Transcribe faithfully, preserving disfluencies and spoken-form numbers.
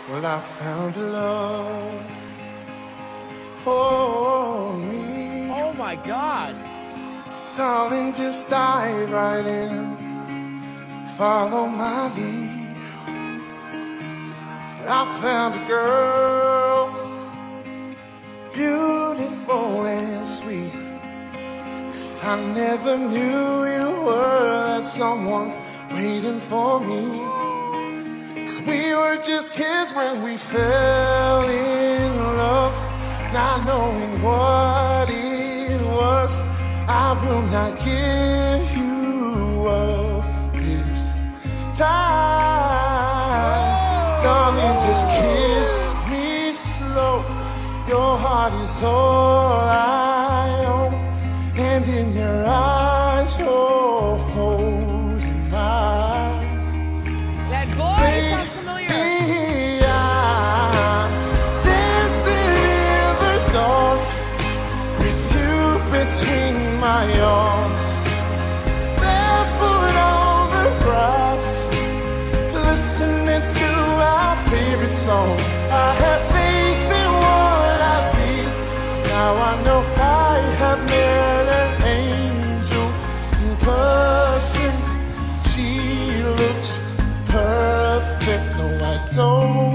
Well, I found a love for me. Oh my God. Darling, just dive right in. Follow my lead. I found a girl, beautiful and sweet. 'Cause I never knew you were that someone waiting for me. 'Cause we were just kids when we fell in love, not knowing what it was. I will not give you up this time. Darling, just kiss me slow. Your heart is all I own, and in your eyes you're holding mine. That voice sounds familiar. Baby, I'm dancing in the dark with you between my arms, barefoot on the grass, listening to our favorite song. I have faith in what I see. Now I know I have met an angel in person. She looks perfect. No, I don't